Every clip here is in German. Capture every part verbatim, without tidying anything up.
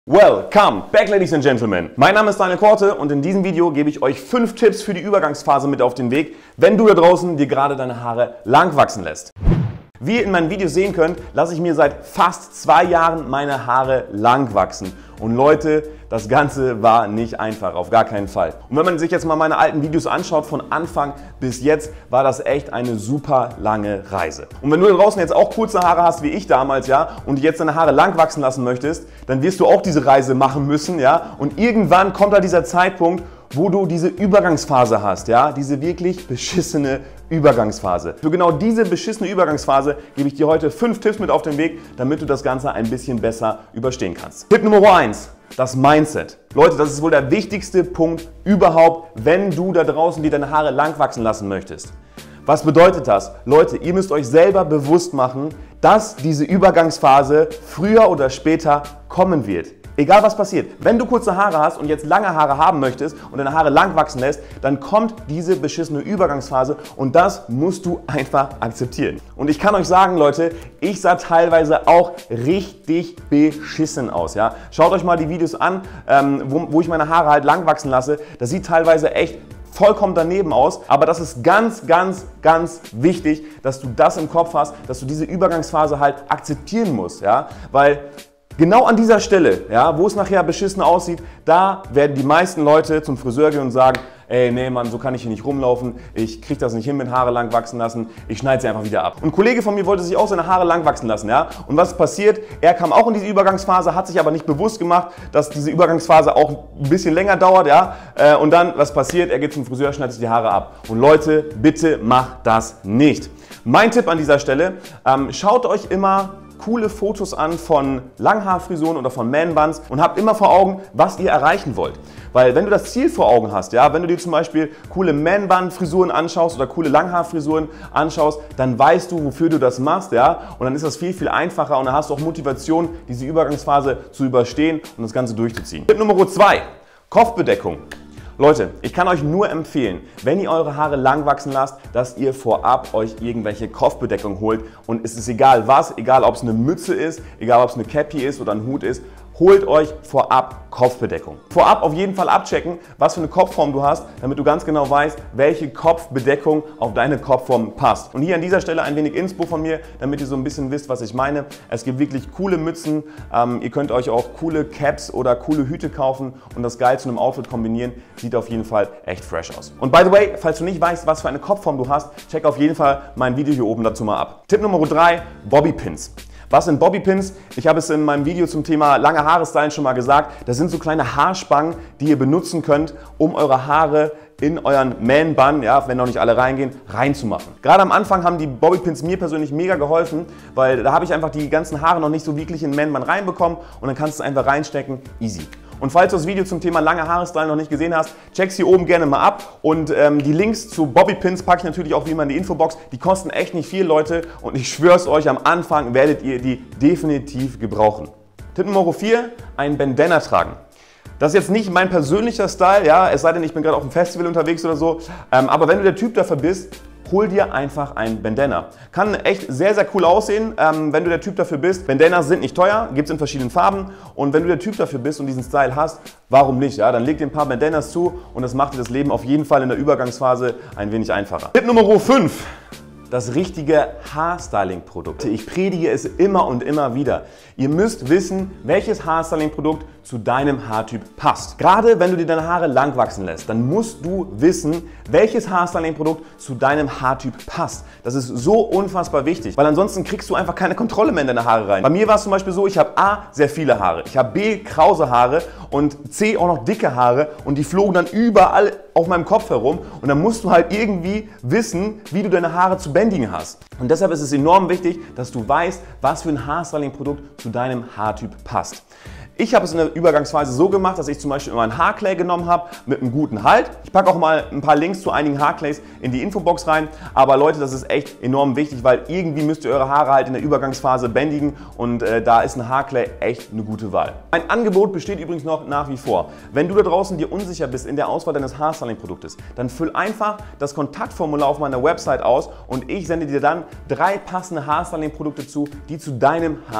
Welcome back, Ladies and Gentlemen. Mein Name ist Daniel Korte und in diesem Video gebe ich euch fünf Tipps für die Übergangsphase mit auf den Weg, wenn du da draußen dir gerade deine Haare lang wachsen lässt. Wie ihr in meinen Videos sehen könnt, lasse ich mir seit fast zwei Jahren meine Haare lang wachsen. Und Leute, das Ganze war nicht einfach, auf gar keinen Fall. Und wenn man sich jetzt mal meine alten Videos anschaut, von Anfang bis jetzt, war das echt eine super lange Reise. Und wenn du da draußen jetzt auch kurze Haare hast, wie ich damals, ja, und jetzt deine Haare lang wachsen lassen möchtest, dann wirst du auch diese Reise machen müssen, ja. Und irgendwann kommt da dieser Zeitpunkt, wo du diese Übergangsphase hast, ja, diese wirklich beschissene Übergangsphase. Für genau diese beschissene Übergangsphase gebe ich dir heute fünf Tipps mit auf den Weg, damit du das Ganze ein bisschen besser überstehen kannst. Tipp Nummer eins, das Mindset. Leute, das ist wohl der wichtigste Punkt überhaupt, wenn du da draußen dir deine Haare lang wachsen lassen möchtest. Was bedeutet das? Leute, ihr müsst euch selber bewusst machen, dass diese Übergangsphase früher oder später kommen wird. Egal was passiert, wenn du kurze Haare hast und jetzt lange Haare haben möchtest und deine Haare lang wachsen lässt, dann kommt diese beschissene Übergangsphase und das musst du einfach akzeptieren. Und ich kann euch sagen, Leute, ich sah teilweise auch richtig beschissen aus. Ja? Schaut euch mal die Videos an, ähm, wo, wo ich meine Haare halt lang wachsen lasse. Das sieht teilweise echt vollkommen daneben aus, aber das ist ganz, ganz, ganz wichtig, dass du das im Kopf hast, dass du diese Übergangsphase halt akzeptieren musst, ja, weil genau an dieser Stelle, ja, wo es nachher beschissen aussieht, da werden die meisten Leute zum Friseur gehen und sagen, ey, nee Mann, so kann ich hier nicht rumlaufen, ich kriege das nicht hin mit Haare lang wachsen lassen, ich schneide sie einfach wieder ab. Und ein Kollege von mir wollte sich auch seine Haare lang wachsen lassen, ja, und was passiert? Er kam auch in diese Übergangsphase, hat sich aber nicht bewusst gemacht, dass diese Übergangsphase auch ein bisschen länger dauert, ja, und dann, was passiert? Er geht zum Friseur, schneidet sich die Haare ab. Und Leute, bitte macht das nicht. Mein Tipp an dieser Stelle, ähm, schaut euch immer coole Fotos an von Langhaarfrisuren oder von Man-Buns und habt immer vor Augen, was ihr erreichen wollt. Weil wenn du das Ziel vor Augen hast, ja, wenn du dir zum Beispiel coole Man-Bun-Frisuren anschaust oder coole Langhaarfrisuren anschaust, dann weißt du, wofür du das machst, ja, und dann ist das viel, viel einfacher und dann hast du auch Motivation, diese Übergangsphase zu überstehen und das Ganze durchzuziehen. Tipp Nummer zwei, Kopfbedeckung. Leute, ich kann euch nur empfehlen, wenn ihr eure Haare lang wachsen lasst, dass ihr vorab euch irgendwelche Kopfbedeckung holt und es ist egal was, egal ob es eine Mütze ist, egal ob es eine Cappy ist oder ein Hut ist, holt euch vorab Kopfbedeckung. Vorab auf jeden Fall abchecken, was für eine Kopfform du hast, damit du ganz genau weißt, welche Kopfbedeckung auf deine Kopfform passt. Und hier an dieser Stelle ein wenig Inspo von mir, damit ihr so ein bisschen wisst, was ich meine. Es gibt wirklich coole Mützen, ähm, ihr könnt euch auch coole Caps oder coole Hüte kaufen und das geil zu einem Outfit kombinieren. Sieht auf jeden Fall echt fresh aus. Und by the way, falls du nicht weißt, was für eine Kopfform du hast, check auf jeden Fall mein Video hier oben dazu mal ab. Tipp Nummer drei, Bobbypins. Was sind Bobbypins? Ich habe es in meinem Video zum Thema lange Haare stylen schon mal gesagt. Das sind so kleine Haarspangen, die ihr benutzen könnt, um eure Haare in euren Man-Bun, ja, wenn noch nicht alle reingehen, reinzumachen. Gerade am Anfang haben die Bobbypins mir persönlich mega geholfen, weil da habe ich einfach die ganzen Haare noch nicht so wirklich in den Man-Bun reinbekommen und dann kannst du es einfach reinstecken, easy. Und falls du das Video zum Thema lange Haare stylen noch nicht gesehen hast, check's hier oben gerne mal ab. Und ähm, die Links zu Bobbypins packe ich natürlich auch wie immer in die Infobox. Die kosten echt nicht viel, Leute. Und ich schwör's euch, am Anfang werdet ihr die definitiv gebrauchen. Tipp Nummer vier, ein Bandana tragen. Das ist jetzt nicht mein persönlicher Style, ja, es sei denn, ich bin gerade auf einem Festival unterwegs oder so. Ähm, aber wenn du der Typ dafür bist, hol dir einfach ein Bandana. Kann echt sehr, sehr cool aussehen, ähm, wenn du der Typ dafür bist. Bandanas sind nicht teuer, gibt es in verschiedenen Farben. Und wenn du der Typ dafür bist und diesen Style hast, warum nicht? Ja? Dann leg dir ein paar Bandanas zu und das macht dir das Leben auf jeden Fall in der Übergangsphase ein wenig einfacher. Tipp Nummer fünf. Das richtige Haarstyling-Produkt. Ich predige es immer und immer wieder. Ihr müsst wissen, welches Haarstyling-Produkt zu deinem Haartyp passt. Gerade wenn du dir deine Haare lang wachsen lässt, dann musst du wissen, welches Haarstyling-Produkt zu deinem Haartyp passt. Das ist so unfassbar wichtig, weil ansonsten kriegst du einfach keine Kontrolle mehr in deine Haare rein. Bei mir war es zum Beispiel so, ich habe A, sehr viele Haare, ich habe B, krause Haare und C, auch noch dicke Haare und die flogen dann überall auf meinem Kopf herum und dann musst du halt irgendwie wissen, wie du deine Haare zu bändigen hast. Und deshalb ist es enorm wichtig, dass du weißt, was für ein Haarstyling-Produkt zu deinem Haartyp passt. Ich habe es in der Übergangsphase so gemacht, dass ich zum Beispiel immer einen Haarclay genommen habe mit einem guten Halt. Ich packe auch mal ein paar Links zu einigen Haarclays in die Infobox rein. Aber Leute, das ist echt enorm wichtig, weil irgendwie müsst ihr eure Haare halt in der Übergangsphase bändigen und äh, da ist ein Haarclay echt eine gute Wahl. Ein Angebot besteht übrigens noch nach wie vor. Wenn du da draußen dir unsicher bist in der Auswahl deines Haarstyling-Produktes, dann füll einfach das Kontaktformular auf meiner Website aus und ich sende dir dann drei passende Haarstyling-Produkte zu, die zu deinem Haartyp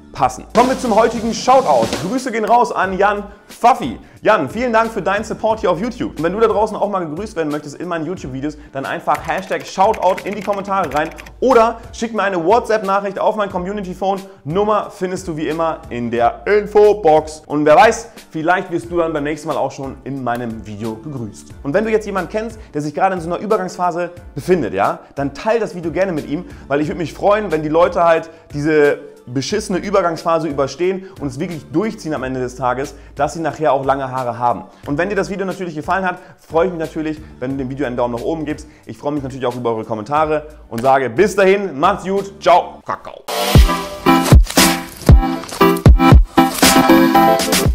passen. Kommen wir zum heutigen Shoutout. Grüße gehen raus an Jan Pfaffi. Jan, vielen Dank für deinen Support hier auf YouTube. Und wenn du da draußen auch mal gegrüßt werden möchtest in meinen YouTube-Videos, dann einfach Hashtag Shoutout in die Kommentare rein oder schick mir eine WhatsApp-Nachricht auf mein Community-Phone. Nummer findest du wie immer in der Infobox. Und wer weiß, vielleicht wirst du dann beim nächsten Mal auch schon in meinem Video gegrüßt. Und wenn du jetzt jemanden kennst, der sich gerade in so einer Übergangsphase befindet, ja, dann teile das Video gerne mit ihm, weil ich würde mich freuen, wenn die Leute halt diese beschissene Übergangsphase überstehen und es wirklich durchziehen am Ende des Tages, dass sie nachher auch lange Haare haben. Und wenn dir das Video natürlich gefallen hat, freue ich mich natürlich, wenn du dem Video einen Daumen nach oben gibst. Ich freue mich natürlich auch über eure Kommentare und sage bis dahin, macht's gut, ciao, Kakao.